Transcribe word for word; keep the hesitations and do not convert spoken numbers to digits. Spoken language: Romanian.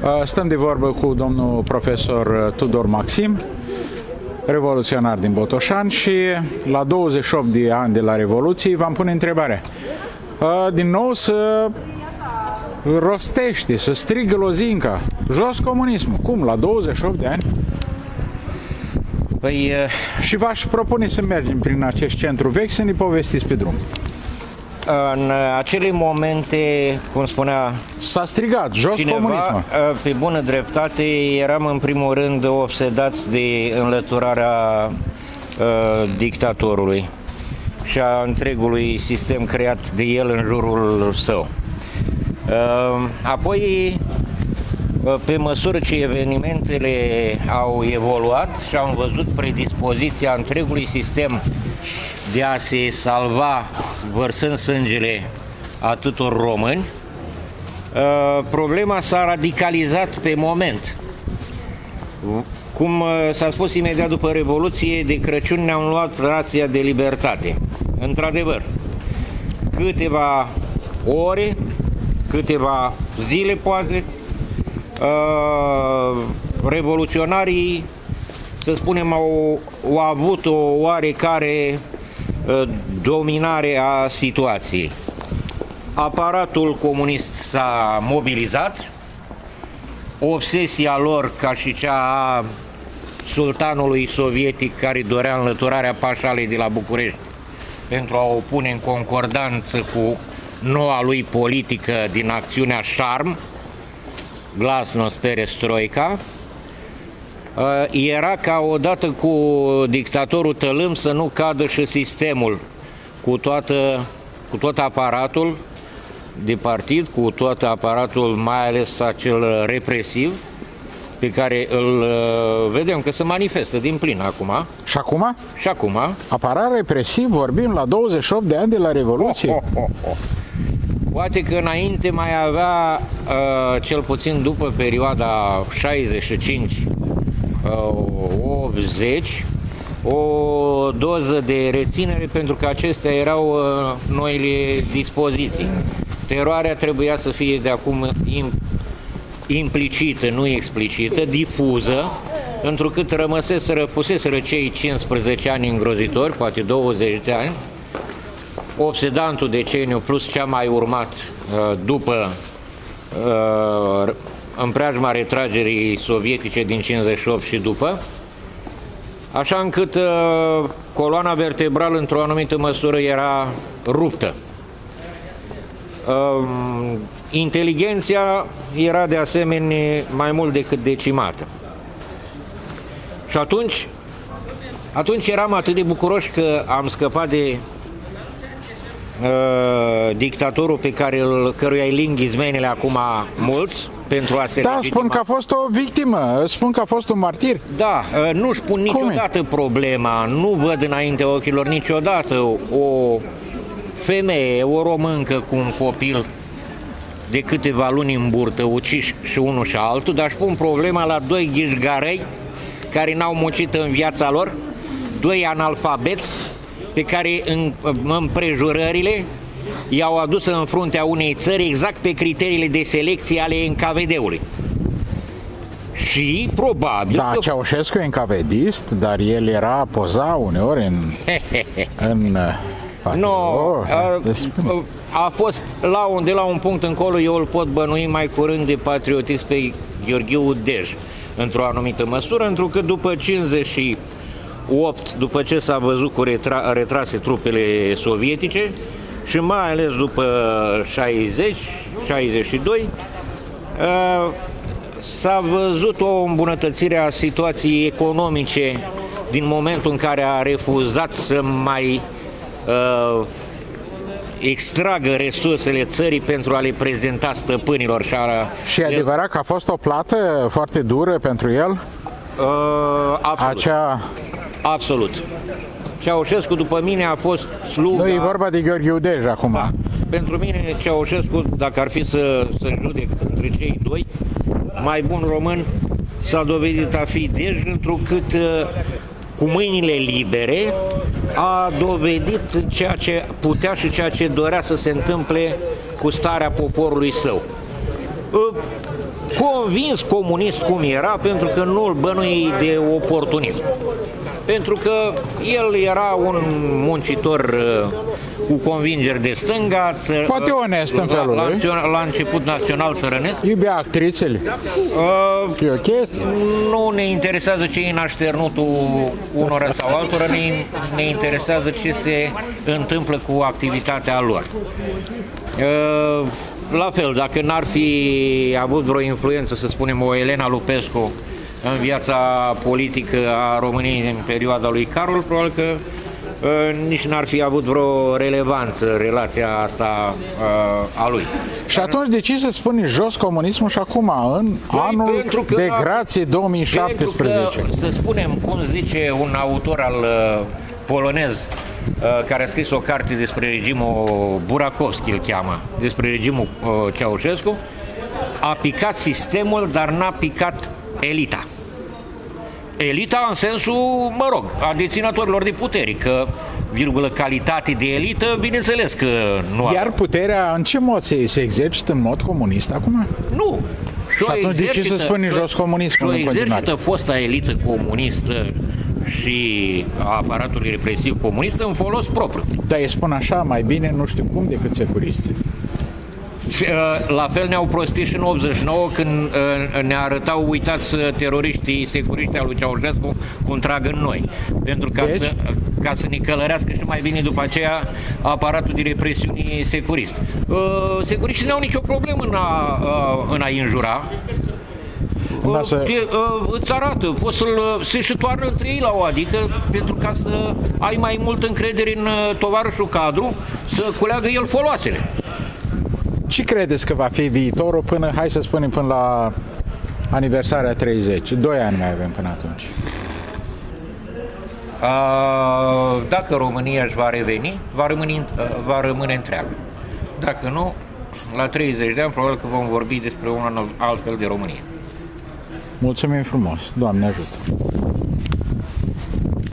Stăm de vorbă cu domnul profesor Tudor Maxim, revoluționar din Botoșani, și la douăzeci și opt de ani de la Revoluție v-am pune întrebarea. Din nou să rostește, să strigă lozinca, jos comunismul. Cum? La douăzeci și opt de ani? Păi, și v-aș propune să mergem prin acest centru vechi să ne povestiți pe drum. În acele momente, cum spunea s-a strigat, jos cineva, comunismul. Pe bună dreptate, eram în primul rând obsedați de înlăturarea uh, dictatorului și a întregului sistem creat de el în jurul său. Uh, apoi, pe măsură ce evenimentele au evoluat și am văzut predispoziția întregului sistem de a se salva vărsând sângele atâtor români, problema s-a radicalizat pe moment. Cum s-a spus imediat după Revoluție, de Crăciun ne-am luat rația de libertate. Într-adevăr, câteva ore, câteva zile poate, revoluționarii, să spunem, au, au avut o oarecare dominare a situației. Aparatul comunist s-a mobilizat, obsesia lor, ca și cea a sultanului sovietic care dorea înlăturarea pașalei de la București pentru a o pune în concordanță cu noua lui politică din acțiunea Șarm, Glasnost, Perestroica, era ca odată cu dictatorul Tălâm să nu cadă și sistemul cu, toată, cu tot aparatul de partid, cu tot aparatul, mai ales acel represiv, pe care îl vedem că se manifestă din plin acum. Și acum? Și acum. Aparat represiv, vorbim la douăzeci și opt de ani de la Revoluție? Oh, oh, oh, oh. Poate că înainte mai avea, uh, cel puțin după perioada șaizeci și cinci optzeci, o doză de reținere, pentru că acestea erau uh, noile dispoziții. Teroarea trebuia să fie de acum implicită, nu explicită, difuză, întrucât rămăseseră, fuseseră cei cincisprezece ani îngrozitori, poate douăzeci de ani, obsedantul deceniu plus cea mai urmat uh, după uh, în preajma retragerii sovietice din cincizeci și opt și după, așa încât uh, coloana vertebrală într-o anumită măsură era ruptă. Uh, inteligenția era de asemenea mai mult decât decimată. Și atunci, atunci eram atât de bucuroși că am scăpat de Uh, dictatorul pe care îl, căruia îi ling izmenele acum mulți pentru a se Da, legitima. Spun că a fost o victimă, spun că a fost un martir. Da, uh, nu spun niciodată Cum problema, nu văd înainte ochilor niciodată o femeie, o româncă cu un copil de câteva luni în burtă, uciși și unul și altul, dar spun problema la doi ghișgarei care n-au muncit în viața lor, doi analfabeți pe care în împrejurările i-au adus în fruntea unei țări exact pe criteriile de selecție ale N K V D-ului. Și probabil Da, că... Ceaușescu e încavedist, dar el era poza uneori în... în no, a, a fost la un, de la un punct încolo, eu îl pot bănui mai curând de patriotism pe Gheorghiu Dej, într-o anumită măsură, întrucât după cincizeci și opt, după ce s-a văzut cu retra retrase trupele sovietice și mai ales după șaizeci șaizeci și doi, s-a văzut o îmbunătățire a situației economice din momentul în care a refuzat să mai uh, extragă resursele țării pentru a le prezenta stăpânilor. Și, a, și e adevărat că a fost o plată foarte dură pentru el? Uh, absolut. Acea... Absolut. Ceaușescu, după mine, a fost sluga... Nu, e vorba de Gheorghiu Dej acum. Da. Pentru mine, Ceaușescu, dacă ar fi să, să judec între cei doi, mai bun român s-a dovedit a fi Dej, întrucât cu mâinile libere a dovedit ceea ce putea și ceea ce dorea să se întâmple cu starea poporului său. convins comunist cum era, pentru că nu-l bănui de oportunism. Pentru că el era un muncitor cu convingeri de stânga, ță, poate onest în felul la, lui. la, la început național țărănesc. Iubea actrițele. Uh, E o chestie? Nu ne interesează ce e în așternutul unora sau altora, ne, ne interesează ce se întâmplă cu activitatea lor. Uh, la fel, dacă n-ar fi avut vreo influență, să spunem, o Elena Lupescu în viața politică a României în perioada lui Carol, probabil că uh, nici n-ar fi avut vreo relevanță relația asta uh, a lui. Și atunci de ce să spune jos comunismul și acum, în Păi, anul că, de grație două mii șaptesprezece? Pentru că, să spunem, cum zice un autor al uh, polonez uh, care a scris o carte despre regimul Burakovski, îl cheamă, despre regimul uh, Ceaușescu, a picat sistemul, dar n-a picat elita. Elita în sensul, mă rog, a deținătorilor de putere, că, virgulă, calitate de elită, bineînțeles că nu Iar puterea în ce mod se, se exercită în mod comunist acum? Nu. Și atunci de ce să spune jos comunismul în continuare? exercită fosta elită comunistă și aparatul represiv comunist în folos propriu. Dar îi spun așa, mai bine nu știu cum decât securiști. La fel ne-au prostit și în optzeci și nouă când ne arătau, uitați, teroriștii securiști al lui Ceaușescu cum trag în noi. Pentru ca, deci? să, ca să ne călărească și mai bine după aceea aparatul de represiune securist. Securiștii nu au nicio problemă în a, în a înjura. Să... Te, îți arată, poți să-l se și toarnă între ei la o adică pentru ca să ai mai mult încredere în tovarășul cadru, să culeagă el foloasele. Ce credeți că va fi viitorul până, hai să spunem, până la aniversarea treizeci? Doi ani mai avem până atunci. A, dacă România își va reveni, va rămâne, va rămâne întreagă. Dacă nu, la treizeci de ani probabil că vom vorbi despre un altfel de România. Mulțumim frumos. Doamne ajută!